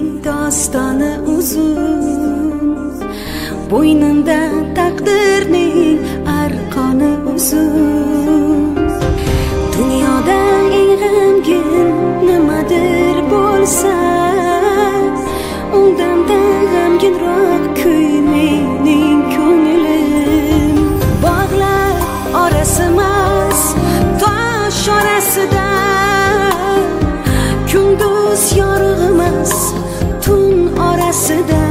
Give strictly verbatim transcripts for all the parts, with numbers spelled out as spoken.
Bizning dostoni uzun, bo'ynimda taqdirning arqoni uzun. Dunyoda eng g'amgin nimadir bo'lsa, undanda g'amginroq kuy mening ko'nglim. Bog'lar orasimas, tosh orasida, kunduz yorug'mas, tun orasida.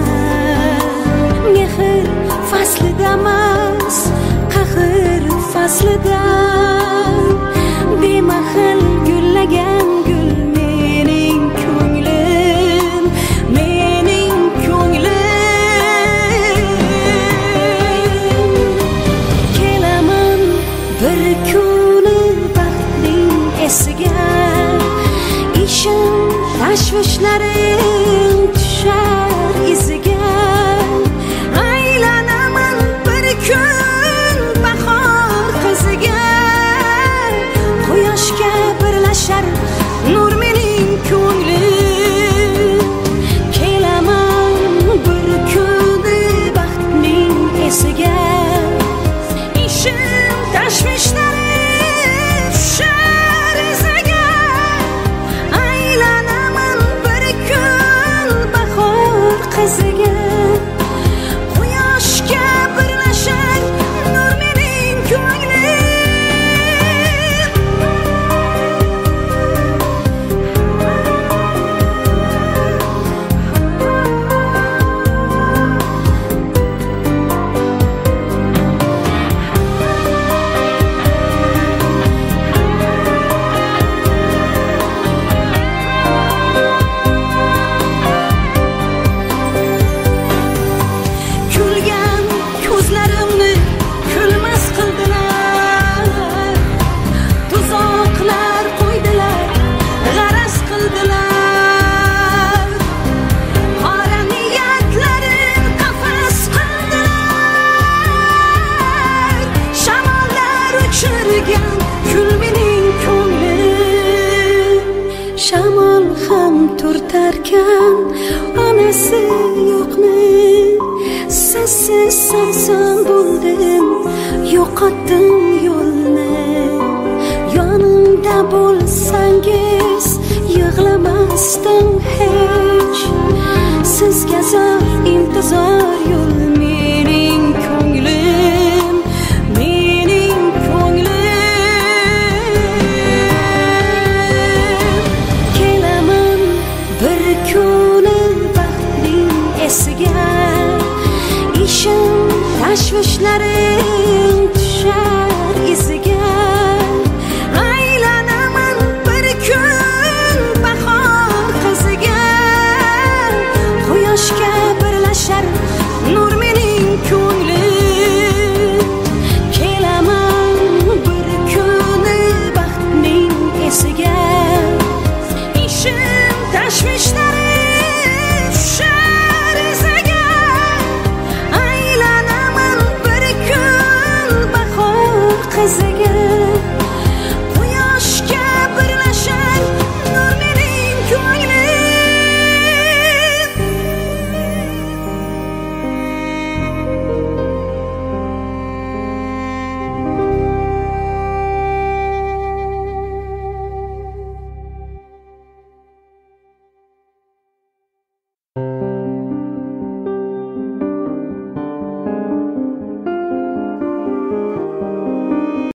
Mehr faslida emas, qahr faslida, bemahal gullagan gul mening ko'nglim, mening ko'nglim. Kelaman bir kuni baxtning esiga, ishim tashvishlarim tushar iziga. Aylanaman bir kun bahor qiziga, quyoshga birlashar nur mening ko'nglim. Kelaman bir kuni baxtning esiga, ishim tashvishlarim tushar iziga. Aylanaman bir kun bahor qiziga, quyoshga birlashar nur mening ko'nglim. Kulgan ko'zlarimni kulmas qildilar, tuzoqlar qo'ydilar, g'araz qildilar. Qora niyatlarim qafas qildilar, shamollar uchirgan kul mening ko'nglim. Shamol ham turtarkan onasi yo'qni, sessiz samson bo'ldim, yo'qotdim yo'lni. Yonimda bo'lsangiz yig'lamasdim hech, sizga zor intizor yo'l mening ko'nglim, mening ko'nglim. Kelaman bir kuni baxtning esiga, ishim tashvishlarim